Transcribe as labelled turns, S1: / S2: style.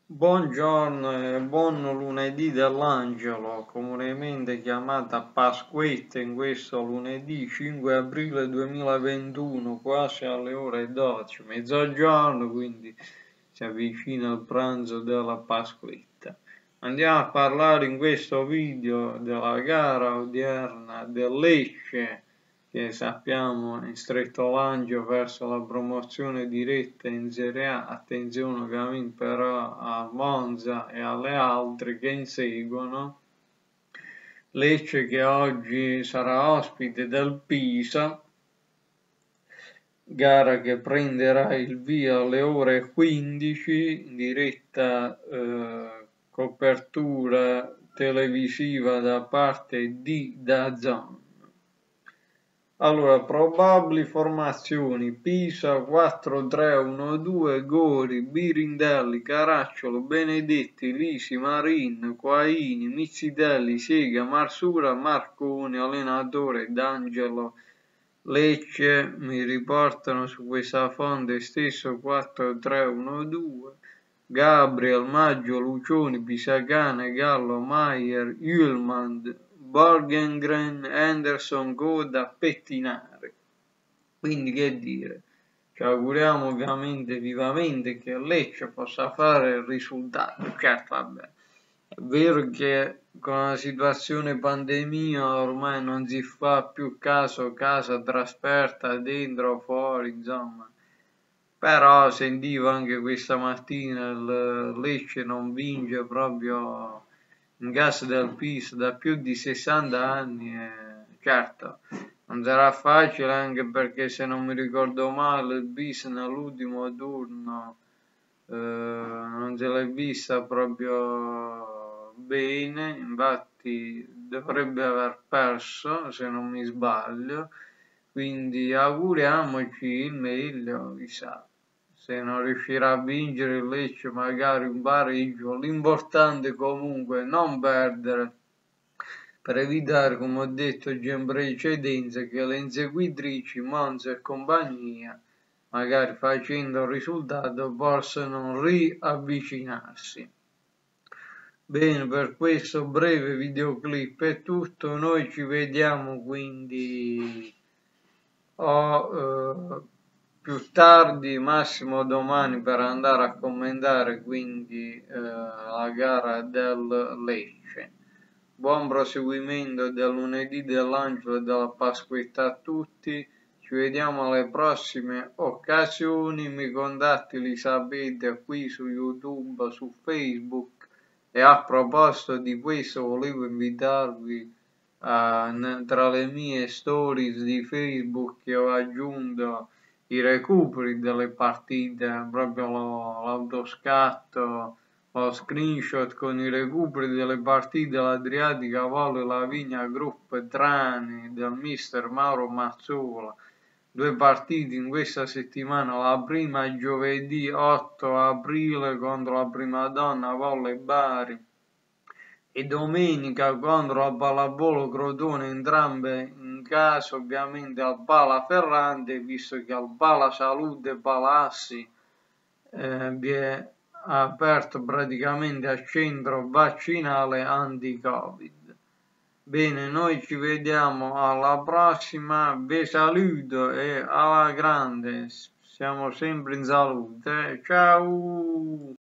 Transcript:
S1: Buongiorno e buon lunedì dell'Angelo, comunemente chiamata Pasquetta in questo lunedì 5 aprile 2021, quasi alle ore 12, mezzogiorno, quindi si avvicina il pranzo della Pasquetta. Andiamo a parlare in questo video della gara odierna del Lecce, che sappiamo è in stretto lancio verso la promozione diretta in Serie A. Attenzione ovviamente però a Monza e alle altre che inseguono. Lecce che oggi sarà ospite del Pisa, gara che prenderà il via alle ore 15 in diretta copertura televisiva da parte di DAZN. Allora, probabili formazioni: Pisa 4-3-1-2, Gori, Birindelli, Caracciolo, Benedetti, Lisi, Marin, Quaini, Mizzidelli, Sega, Marsura, Marconi, allenatore D'Angelo. Lecce mi riportano su questa fonte stesso 4-3-1-2, Gabriel, Maggio, Lucioni, Pisacane, Gallo, Maier, Ullman, Borgengren, Henderson, Goda, Pettinari. Quindi che dire, ci auguriamo ovviamente vivamente che Lecce possa fare il risultato. Certo, vabbè, è vero che con la situazione pandemia ormai non si fa più caso casa trasferta dentro o fuori, insomma. Però sentivo anche questa mattina il Lecce non vince proprio in casa del Pisa da più di 60 anni e certo non sarà facile, anche perché se non mi ricordo male il Pisa nell'ultimo turno non se l'è vista proprio bene, infatti dovrebbe aver perso se non mi sbaglio, quindi auguriamoci il meglio, chissà. Se non riuscirà a vincere il Lecce magari un pareggio, l'importante comunque è non perdere per evitare, come ho detto già in precedenza, che le inseguitrici Monza e compagnia, magari facendo il risultato, possano riavvicinarsi. Bene, per questo breve videoclip è tutto, noi ci vediamo quindi più tardi, massimo domani, per andare a commentare quindi la gara del Lecce. Buon proseguimento del lunedì dell'Angelo e della Pasquetta a tutti, ci vediamo alle prossime occasioni, mi contatti li sapete qui su YouTube, su Facebook, e a proposito di questo volevo invitarvi tra le mie stories di Facebook che ho aggiunto i recuperi delle partite, proprio l'autoscatto, lo screenshot con i recuperi delle partite l'Adriatica Valle Lavigna Gruppo Trani del mister Mauro Mazzola. 2 partite in questa settimana, la prima giovedì 8 aprile contro la Primadonna Volle Bari e domenica contro la Pallavolo Crotone, entrambe in casa ovviamente al Pala Ferrante, visto che al Pala Salute Palassi vi è aperto praticamente a centro vaccinale anti-Covid. Bene, noi ci vediamo alla prossima, vi saluto e alla grande, siamo sempre in salute, ciao!